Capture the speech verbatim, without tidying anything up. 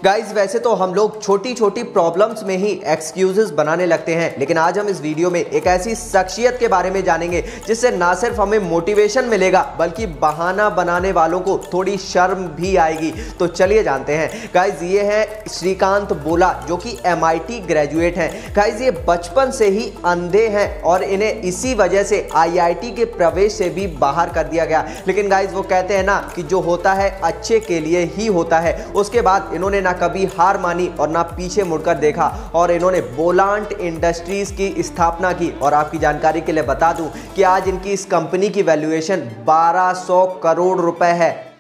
Guys वैसे तो हम लोग छोटी छोटी प्रॉब्लम्स में ही एक्सक्यूजेस बनाने लगते हैं, लेकिन आज हम इस वीडियो में एक ऐसी शख्सियत के बारे में जानेंगे जिससे ना सिर्फ हमें मोटिवेशन मिलेगा बल्कि बहाना बनाने वालों को थोड़ी शर्म भी आएगी। तो चलिए जानते हैं। गाइज ये है श्रीकांत बोला, जो कि एम आई टी ग्रेजुएट हैं। गाइज ये बचपन से ही अंधे हैं और इन्हें इसी वजह से आई आई टी के प्रवेश से भी बाहर कर दिया गया। लेकिन गाइज वो कहते हैं ना कि जो होता है अच्छे के लिए ही होता है। उसके बाद इन्होंने ना कभी हार मानी और ना पीछे मुड़कर देखा और इन्होंने बोलांट इंडस्ट्रीज की स्थापना की। और आपकी जानकारी के लिए बता दूं कि आज इनकी इस कंपनी की वैल्यूएशन बारह सौ करोड़ रुपए है।